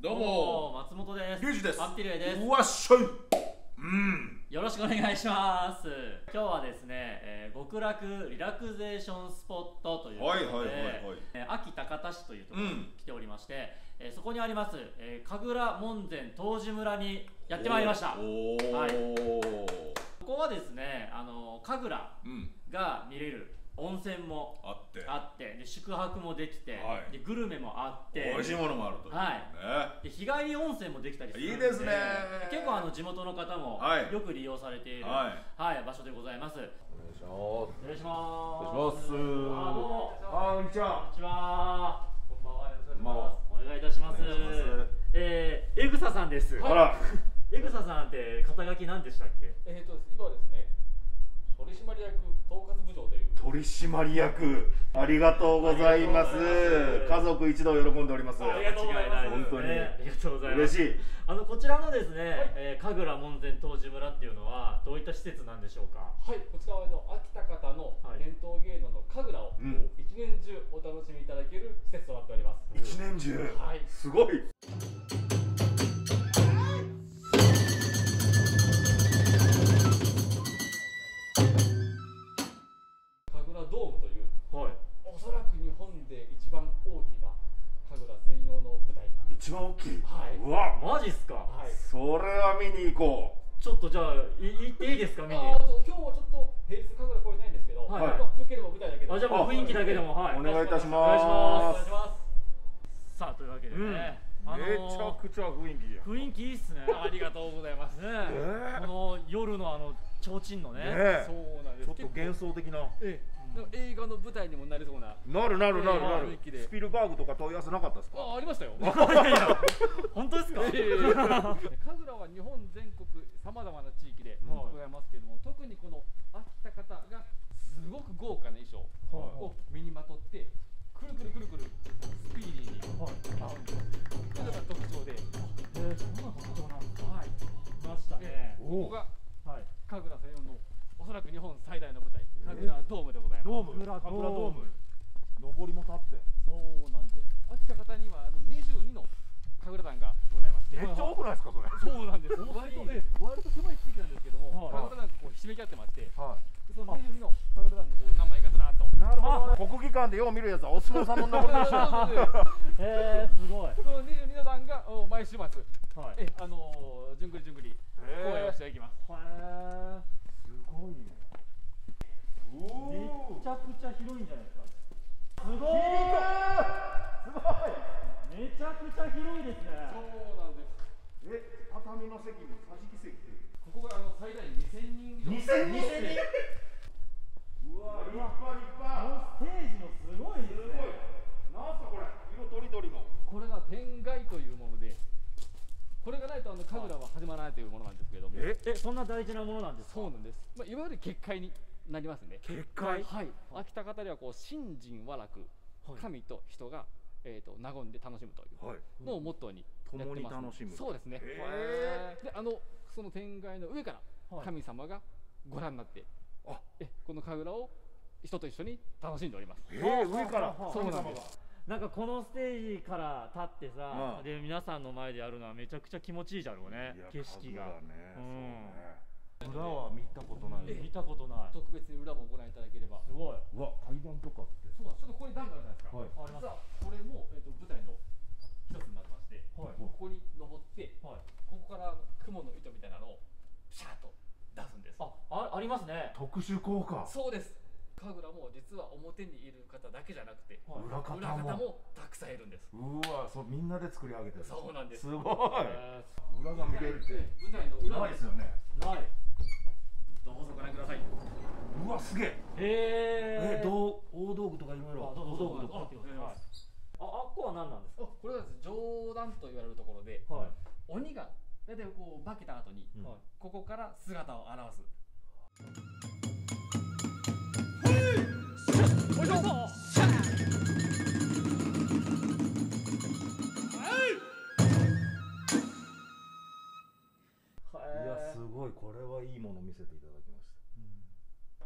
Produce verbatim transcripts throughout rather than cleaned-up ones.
どうも松本です。 リュウジです。 アッティレイです。 うわっしょい。うん。 よろしくお願いします。今日はですね、えー、極楽リラクゼーションスポットということで、はいはいはいはい、えー、秋高田市というところに来ておりまして、うん、えー、そこにあります、えー、神楽門前湯治村にやってまいりました。おお、はい、ここはですね、あの神楽が見れる温泉もあってあってで宿泊もできて、はい、でグルメもあって美味しいものもあるという、 はい、で日帰り温泉もできたりするんで、 いいですね。 結構あの地元の方もよく利用されている、はいはい、場所でございます。お願いします。 お願いします。お願いします。あ、どうも。あ、こんにちは。 こんにちは。こんばんは。よろしくお願いします。お願いいたします。えー、えぐささんです。 あら。 えぐささんって肩書き何でしたっけ？ えっと今はですね、取締役統括部長という取締役、ありがとうございます。家族一同喜んでおります。 ありがとうございます。 本当に、 ありがとうございます。 嬉しい。 あのこちらのですね、はい、えー、神楽門前湯治村っていうのはどういった施設なんでしょうか？ はい、こちらはの秋田方の伝統芸能の神楽を一年中お楽しみいただける施設となっております。 一年中、はい、すごい。 ドームという、はい、おそらく日本で一番大きな神楽専用の舞台。 一番大きい。 はい。 うわ、 マジっすか。 はい。それは見に行こう。 ちょっとじゃあ行っていいですか、見に。 ああ、今日はちょっと平日神楽来れないんですけど、はい、まあ、よければ舞台だけで。 あ、じゃあもう雰囲気だけでも、はい。 お願いいたします。 お願いします。お願いします。さあというわけでね。 めちゃくちゃ雰囲気いいや。 雰囲気いいっすね。 ありがとうございます。ね。 この夜のあの提灯のね。 そうなんです。 ちょっと幻想的な。 ええ。映画の舞台にもなりそうな。 なるなるなるなる。スピルバーグとか問い合わせなかったですか？ あ、ありましたよ。 本当ですか？ 神楽は日本全国さまざまな地域でございますけれども、特にこの秋田方がすごく豪華な衣装を身にまとってくるくるくるくるスピーディーに舞うんです。それが特徴で。 えー、そんな特徴なんですか？はい。 いましたね。 ここが神楽専用のおそらく日本最大の舞台、神楽ドームでございます。 ドーム、神楽ドーム。上りも立って。 そうなんです。秋田方にはあのにじゅうにの神楽団がございまして。 めっちゃ多くないですかそれ？ そうなんです。割とえ割と狭い地域なんですけども、神楽団がこうひしめき合ってまして、そのにじゅうにの神楽団のこう名前がずらっと。 なるほど。国技館でよう見るやつはお相撲さんの名前でしょ。 ええ、すごい。 そのにじゅうにの団が毎週末、えあのじゅんぐりじゅんぐり公演をしていきます。 へえ。すごいね。めちゃくちゃ広いんじゃないですか。すごい。すごい。めちゃくちゃ広いですね。 そうなんです。 え、畳の席も桟敷席っていう。 ここがあの最大にせんにん以上。 にせんにん。うわ、立派立派。 ステージのすごいですね。 なんすかこれ。色とりどりの。 これが天蓋というもので。これがないとあの神楽は始まらないというものなんですけれども。 え、え、そんな大事なものなんですか？ そうなんです。まあいわゆる結界になりますね。 結界。 はい。秋田方ではこう信心和楽、神と人がえっと和んで楽しむというのをモットーにやってます。 共に楽しむ。 そうですね。であのその天蓋の上から神様がご覧になって、あえこの神楽を人と一緒に楽しんでおります。 ええ、上から。 そうなんです。 なんかこのステージから立ってさ、で皆さんの前でやるのはめちゃくちゃ気持ちいいじゃろうね。景色が。 裏は見たことない。 見たことない。 特別に裏もご覧いただければ。 すごい。 うわ、階段とかって。 そうだ、ちょっとここに段があるじゃないですか。はい。実はこれもえっと舞台の一つになってまして、ここに登って、ここから雲の糸みたいなのをシャーッと出すんです。 あ、ありますね。 特殊効果。 そうです。神楽も実は表にいる方だけじゃなくて、 裏方もたくさんいるんです。 うわ、そうみんなで作り上げてる。 そうなんです。 すごい。裏が見れるって舞台の裏ないですよね。 ない。どうぞご覧ください。 うわ、すげえ。 へえ。 え、どう大道具とかいろいろ。 大道具とか。あ、あっこは何なんですか？ これは上段と言われるところで、鬼が大体こう化けた後にここから姿を現す。おいしょ。 いや、すごい、これはいいもの見せていただきました。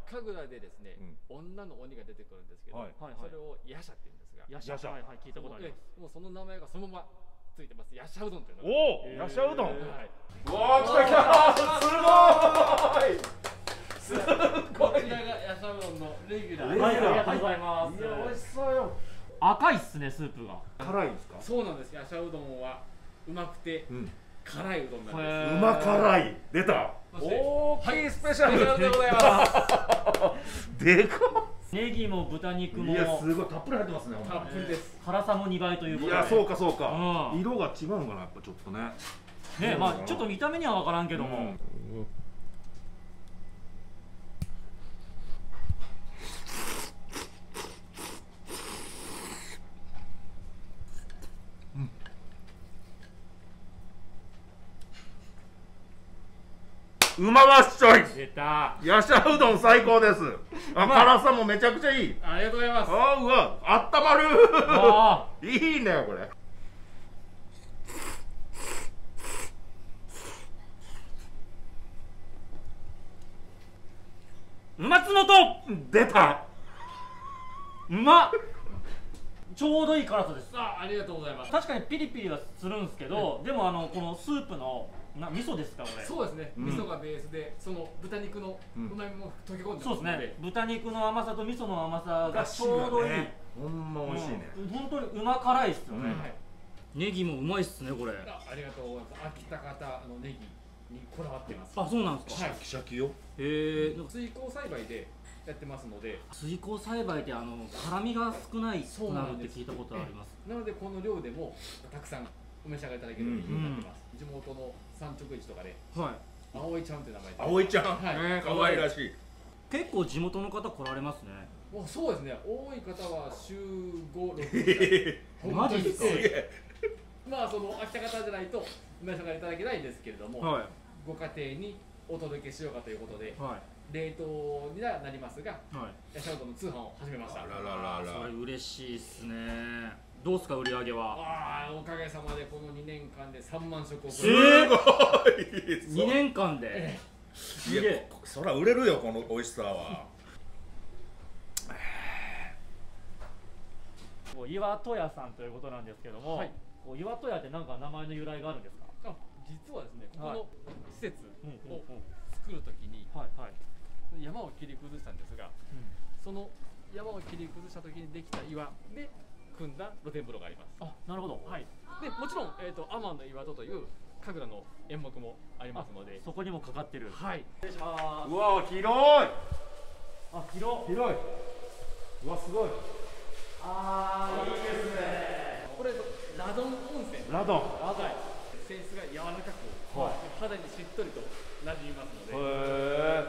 神楽でですね、女の鬼が出てくるんですけど、それを夜叉って言うんですが、 夜叉、はいはい、聞いたことあります。 もうその名前がそのままついてますヤシャうどんというのが。 おお、ヤシャうどん。 はい。 うわー、来た来た、すごい。すごい。 こちらがヤシャうどんのレギュラー。 はい、ありがとうございます。 いや、美味しそうよ。 赤いっすね、スープが。 辛いんですか？ そうなんです。ヤシャうどんはうまくてうん。 辛いうどんなんです。 へーうま辛い。出た。 そして大きいスペシャル。 スペシャルでございます。 でかネギも豚肉っ。 もいや、すごい、たっぷり入ってますね。 たっぷりです。 辛さもにばいということで。 いや、そうか、そうか。 うん色が違うのかな、やっぱちょっとね。 ね、まあちょっと見た目には分からんけども、 うまわっしょい。 出た。 ヤシャうどん最高です。あ、辛さもめちゃくちゃいい。 ありがとうございます。 あ、うわ、あったまる。 あいいね、これ。 松本出た。 うまっ。ちょうどいい辛さです。 あ、ありがとうございます。 確かにピリピリはするんですけど、でもあのこのスープのな味噌ですかこれ。 そうですね。 うん味噌がベースで、その豚肉のうん旨味も溶け込んでそうですますので。 ね。豚肉の甘さと味噌の甘さがちょうどいい。 ほんま美味しいね。 うん本当にうま辛いっすよね。 うんはい。 ネギもうまいっすねこれ。 あ、ありがとうございます。秋田方のネギにこだわってます。 あ、そうなんですか。 はい。 シャキシャキよ。 へえ。 水耕栽培でやってますので、 水耕栽培ってあの辛みが少ないくなるって聞いたことあります。 なのでこの量でもたくさんお召し上がりいただけるようになってます。地元の産直市とかではい。 葵ちゃんって名前で。 葵ちゃん。 はいね、可愛らしい。 結構地元の方来られますね。 もうそうですね。多い方は週ご、ろくえマジですかすげえ。 まあその秋田方じゃないとお召し上がりいただけないんですけれども、 はいご家庭にお届けしようかということで、 は冷凍にはなりますが、 いはい。 ヤシャうどんの通販を始めました。 あららららそれ嬉しいっすね。どうっすか売り上げは。 ああ、おかげさまでこのにねんかんでさんまん食をす超えごてい。 にねんかんで。 えすげえ。 こそら売れるよ、この美味しさは。 こう岩戸屋さんということなんですけども、 はいこう岩戸屋ってなんか名前の由来があるんですか。 あ、実はですね、ここはいの施設うんを作るときにはいはい。 山を切り崩したんですが、その山を切り崩したときにできた岩で組んだ露天風呂があります。 あ、なるほど。 はい。で、もちろん、えっ、と、天の岩戸という神楽の演目もありますので、 そこにもかかってる。 はい。 失礼します。 うわ、広い。 あ、広。 広い。うわ、すごい。 あー、いいですね。 これ、ラドン温泉。 ラドン。 はい。泉質が柔らかく、 はい肌にしっとりと馴染みますので、 へ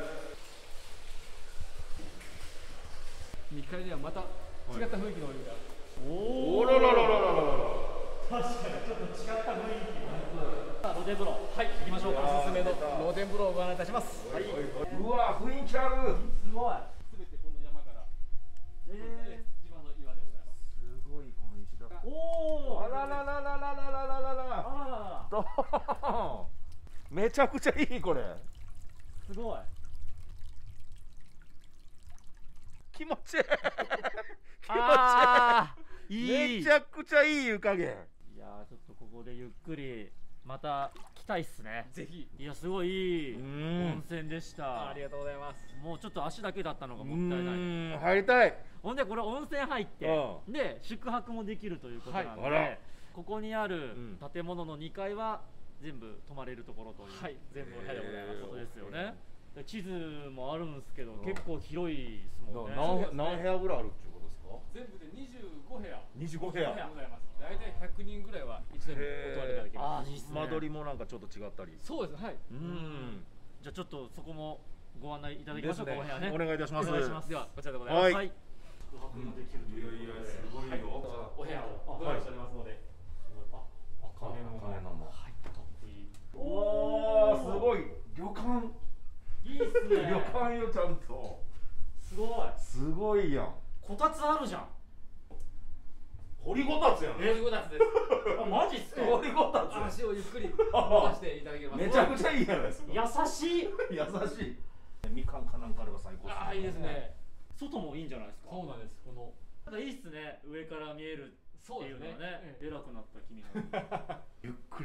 にかいではまた違った雰囲気のお湯が。 おおららららららら。 確かにちょっと違った雰囲気が。露天風呂。はい、行きましょうか。 おすすめの露天風呂をご案内いたします。 はい。 うわ、雰囲気ある。 すごい。 すべてこの山からえ自慢の岩でございます。 すごい、この石段。 ー。おお。 あららららららららららら。 あららら。 ドーン。めちゃくちゃいい、これ。 すごい。 気持ちいい。気持あー、 ちいい。 いい。 めちゃくちゃいい湯加減。 いやー、ちょっとここでゆっくりまた来たいっすね。 ぜひ。 いや、すごいいいうん温泉でしたあり。がとうございます。 もうちょっと足だけだったのがもったいない。 うん、入りたい。 ほんでこれ温泉入ってうで宿泊もできるということなんで、 はいあらここにあるうん建物のにかいは全部泊まれるところという、 はい、全部お部屋でございます。 ことですよね。で地図もあるんですけど、 うん結構広いですもんね。 何何部屋ぐらいあるっていうことですか？ 全部でにじゅうごへやにじゅうご部ございます。大体ひゃくにんぐらいは一度にお泊まりいただけます。 あー、いいっすね。 間取りもなんかちょっと違ったり。 そうですね、はい。 うん。 じゃあちょっとそこもご案内いただきましょうか。お部屋ね。 お願いいたします。 お願いします。 では、こちらでございます。 はい。 宿泊もできるということで。 すごいよ。 お部屋をご用意しておりますので。 あ、赤根の。 金のも。 はい、かっこいい。 うわー、すごい。旅館。 いいっすね。 旅館よ、ちゃんと。 すごい。 すごいやん。 こたつあるじゃん。 掘りごたつやん。 えー、ごたつです。 あ、マジっすか。 掘りごたつ。 足をゆっくり伸ばしていただけます。 めちゃくちゃいいじゃないですか。 優しい。 優しい。みかんかなんかあれば最高。 ああ、いいですね。 外もいいんじゃないですか。 そうなんです。この。 なんかいいっすね。上から見えるっていうのはね。 そうですね偉くなった君が。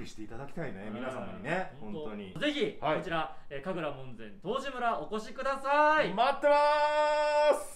りしていただきたいね、皆様にね、本当にぜひこちら神楽門前東寺村お越しください。 待ってます。